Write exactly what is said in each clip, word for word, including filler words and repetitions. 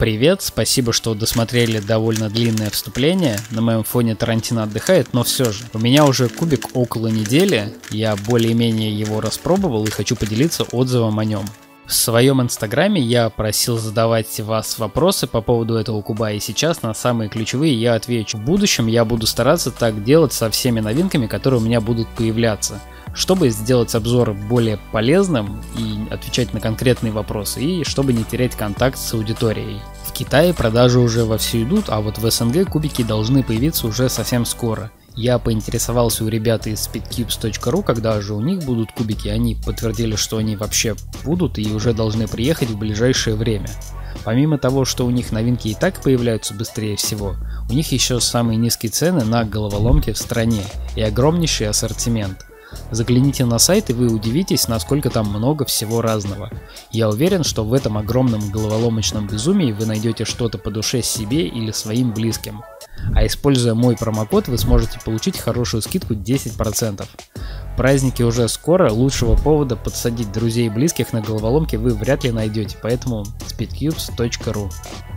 Привет, спасибо, что досмотрели довольно длинное вступление. На моем фоне Тарантино отдыхает, но все же. У меня уже кубик около недели, я более-менее его распробовал и хочу поделиться отзывом о нем. В своем инстаграме я просил задавать вас вопросы по поводу этого куба, и сейчас на самые ключевые я отвечу. В будущем я буду стараться так делать со всеми новинками, которые у меня будут появляться, чтобы сделать обзор более полезным и отвечать на конкретные вопросы, и чтобы не терять контакт с аудиторией. В Китае продажи уже вовсю идут, а вот в эс эн гэ кубики должны появиться уже совсем скоро. Я поинтересовался у ребят из speedcubes точка ру, когда же у них будут кубики, они подтвердили, что они вообще будут и уже должны приехать в ближайшее время. Помимо того, что у них новинки и так появляются быстрее всего, у них еще самые низкие цены на головоломки в стране и огромнейший ассортимент. Загляните на сайт, и вы удивитесь, насколько там много всего разного. Я уверен, что в этом огромном головоломочном безумии вы найдете что-то по душе себе или своим близким. А используя мой промокод, вы сможете получить хорошую скидку десять процентов. Праздники уже скоро, лучшего повода подсадить друзей и близких на головоломки вы вряд ли найдете, поэтому speedcubes точка ру.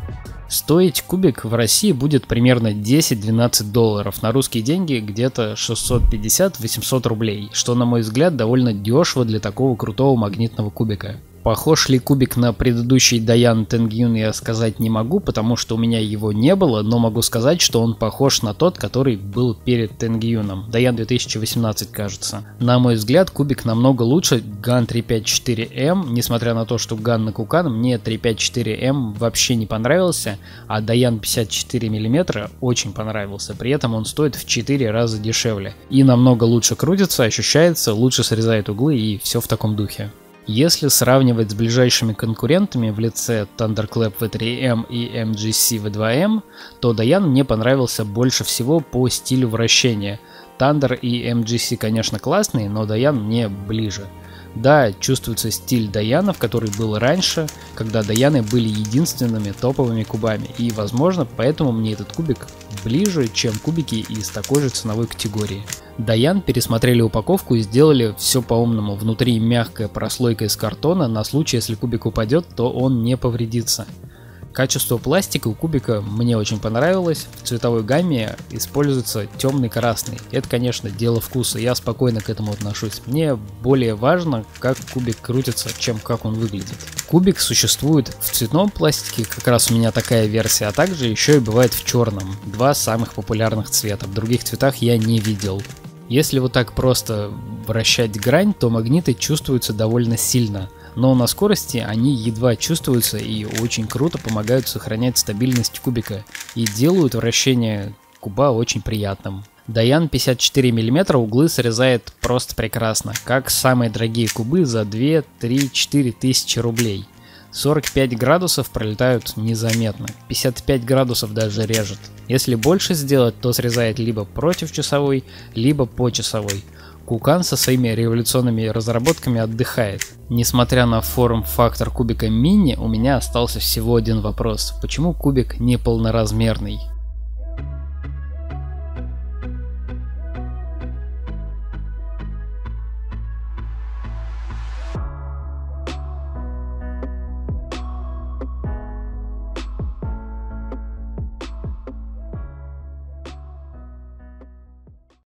Стоить кубик в России будет примерно десять-двенадцать долларов, на русские деньги где-то шестьсот пятьдесят - восемьсот рублей, что на мой взгляд довольно дешево для такого крутого магнитного кубика. Похож ли кубик на предыдущий Даян Тенгьюн, я сказать не могу, потому что у меня его не было, но могу сказать, что он похож на тот, который был перед Тенгьюном, Даян две тысячи восемнадцать, кажется. На мой взгляд, кубик намного лучше Ган триста пятьдесят четыре эм, несмотря на то, что Ган на Кукан, мне триста пятьдесят четыре эм вообще не понравился, а Даян пятьдесят четыре миллиметра очень понравился, при этом он стоит в четыре раза дешевле и намного лучше крутится, ощущается, лучше срезает углы и все в таком духе. Если сравнивать с ближайшими конкурентами в лице Thunderclap ви три эм и эм джи си ви два эм, то Даян мне понравился больше всего по стилю вращения. Thunder и эм джи си, конечно, классные, но Даян мне ближе. Да, чувствуется стиль Даянов, который был раньше, когда Даяны были единственными топовыми кубами, и, возможно, поэтому мне этот кубик ближе, чем кубики из такой же ценовой категории. Даян пересмотрели упаковку и сделали все по-умному. Внутри мягкая прослойка из картона, на случай, если кубик упадет, то он не повредится. Качество пластика у кубика мне очень понравилось. В цветовой гамме используется темный красный. Это, конечно, дело вкуса. Я спокойно к этому отношусь. Мне более важно, как кубик крутится, чем как он выглядит. Кубик существует в цветном пластике, как раз у меня такая версия, а также еще и бывает в черном. Два самых популярных цвета. В других цветах я не видел. Если вот так просто вращать грань, то магниты чувствуются довольно сильно. Но на скорости они едва чувствуются и очень круто помогают сохранять стабильность кубика и делают вращение куба очень приятным. Даян пятьдесят четыре миллиметра углы срезает просто прекрасно, как самые дорогие кубы за две, три, четыре тысячи рублей. сорок пять градусов пролетают незаметно, пятьдесят пять градусов даже режет. Если больше сделать, то срезает либо против часовой, либо по часовой. Кукан со своими революционными разработками отдыхает. Несмотря на форм-фактор кубика мини, у меня остался всего один вопрос. Почему кубик не полноразмерный?